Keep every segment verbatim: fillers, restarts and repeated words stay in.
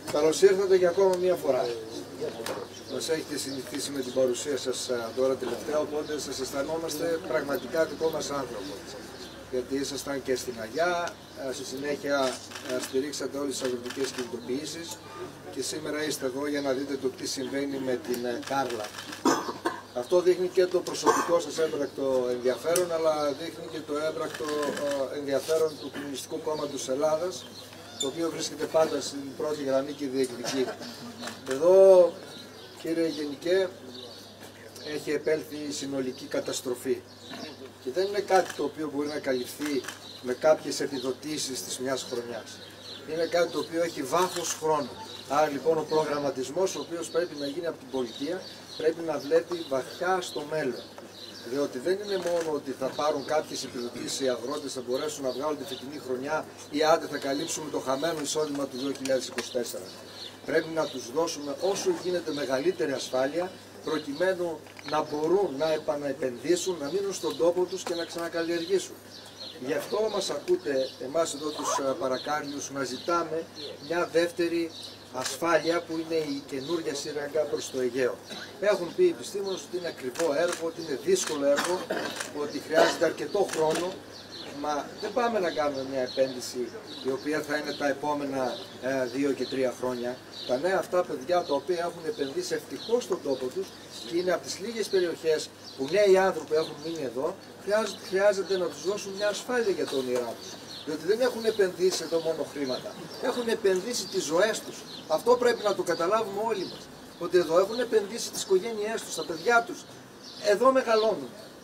Καλώς ήρθατε για ακόμα μία φορά. Μας έχετε συνηθίσει με την παρουσία σας τώρα τελευταία, οπότε σας αισθανόμαστε πραγματικά δικό μας άνθρωπο. Γιατί ήσασταν και στην Αγιά, στη συνέχεια στηρίξατε όλες τις αγροτικές κινητοποιήσεις και σήμερα είστε εδώ για να δείτε το τι συμβαίνει με την Κάρλα. Αυτό δείχνει και το προσωπικό σας έμπρακτο ενδιαφέρον, αλλά δείχνει και το έμπρακτο ενδιαφέρον του Κομμουνιστικού Κόμματος Ελλάδας, το οποίο βρίσκεται πάντα στην πρώτη γραμμή και διεκδικεί. Εδώ, κύριε Γενικέ, έχει επέλθει η συνολική καταστροφή. Και δεν είναι κάτι το οποίο μπορεί να καλυφθεί με κάποιες επιδοτήσεις της μιας χρονιάς. Είναι κάτι το οποίο έχει βάθος χρόνου. Άρα λοιπόν ο προγραμματισμός ο οποίος πρέπει να γίνει από την πολιτεία πρέπει να βλέπει βαθιά στο μέλλον. Διότι δεν είναι μόνο ότι θα πάρουν κάποιες επιδοτήσεις οι αγρότες, θα μπορέσουν να βγάλουν τη φετινή χρονιά ή άντε θα καλύψουμε το χαμένο εισόδημα του δύο χιλιάδες είκοσι τέσσερα. Πρέπει να τους δώσουμε όσο γίνεται μεγαλύτερη ασφάλεια, προκειμένου να μπορούν να επαναεπενδύσουν, να μείνουν στον τόπο τους και να ξανακαλλιεργήσουν. Γι' αυτό μας ακούτε εμάς εδώ τους παρακάριους να ζητάμε μια δεύτερη ασφάλεια που είναι η καινούργια σύραγγα προς το Αιγαίο. Έχουν πει οι επιστήμονες ότι είναι ακριβό έργο, ότι είναι δύσκολο έργο, ότι χρειάζεται αρκετό χρόνο, μα δεν πάμε να κάνουμε μια επένδυση η οποία θα είναι τα επόμενα ε, δύο και τρία χρόνια. Τα νέα αυτά παιδιά τα οποία έχουν επενδύσει ευτυχώς στον τόπο τους και είναι από τις λίγες περιοχές που νέοι άνθρωποι έχουν μείνει εδώ, χρειάζεται, χρειάζεται να τους δώσουν μια ασφάλεια για το όνειρά τους. Διότι δεν έχουν επενδύσει εδώ μόνο χρήματα, έχουν επενδύσει τις ζωές τους. Αυτό πρέπει να το καταλάβουμε όλοι μας. Ότι εδώ έχουν επενδύσει τις οικογένειές τους, τα παιδιά τους. Εδώ μεγαλώνουν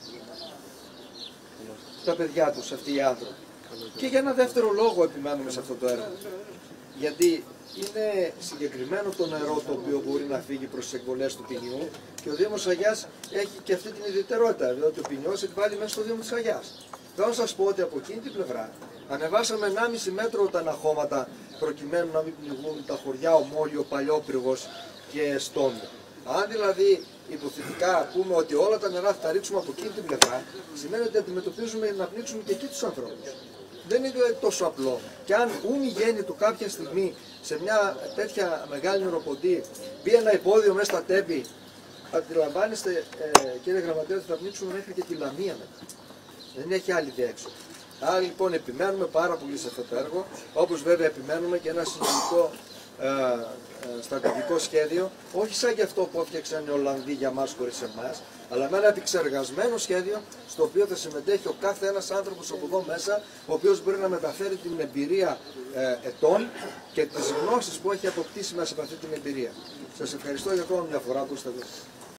τα παιδιά τους αυτοί οι άνθρωποι. Και για ένα δεύτερο λόγο επιμένουμε σε αυτό το έργο. Γιατί είναι συγκεκριμένο το νερό το οποίο μπορεί να φύγει προς τις εκβολές του Ποινιού και ο Δήμος Αγιάς έχει και αυτή την ιδιαιτερότητα, διότι ο Ποινιός εκβάλλει μέσα στο Δήμο της Αγιάς. Θα σας πω ότι από εκείνη την πλευρά ανεβάσαμε ενάμιση μέτρο τα αναχώματα προκειμένου να μην πνιγούν τα χωριά Ομόλιο, Παλιόπυργος και Στόμιο. Αν δηλαδή υποθετικά πούμε ότι όλα τα νερά θα ρίξουμε από εκείνη την πλευρά, σημαίνει ότι αντιμετωπίζουμε να πνίξουμε και εκεί τους ανθρώπους. Δεν είναι τόσο απλό. Και αν ούμι γέννη του κάποια στιγμή σε μια τέτοια μεγάλη νεροποντή μπει ένα υπόδειο μέσα στα τέμπη, αντιλαμβάνεστε ε, κύριε Γραμματέα ότι θα πνίξουμε μέχρι και τη Λαμία μετά. Δεν έχει άλλη διέξοδο. Άρα λοιπόν επιμένουμε πάρα πολύ σε αυτό το έργο, όπως βέβαια επιμένουμε και ένα συνολικό ε, ε, στρατηγικό σχέδιο, όχι σαν και αυτό που έφτιαξαν οι Ολλανδοί για μας χωρίς εμάς, αλλά με ένα επεξεργασμένο σχέδιο στο οποίο θα συμμετέχει ο κάθε ένας άνθρωπος από εδώ μέσα, ο οποίος μπορεί να μεταφέρει την εμπειρία ε, ετών και τις γνώσεις που έχει αποκτήσει μέσα από αυτή την εμπειρία. Σας ευχαριστώ για ακόμα μια φορά που είστε εδώ.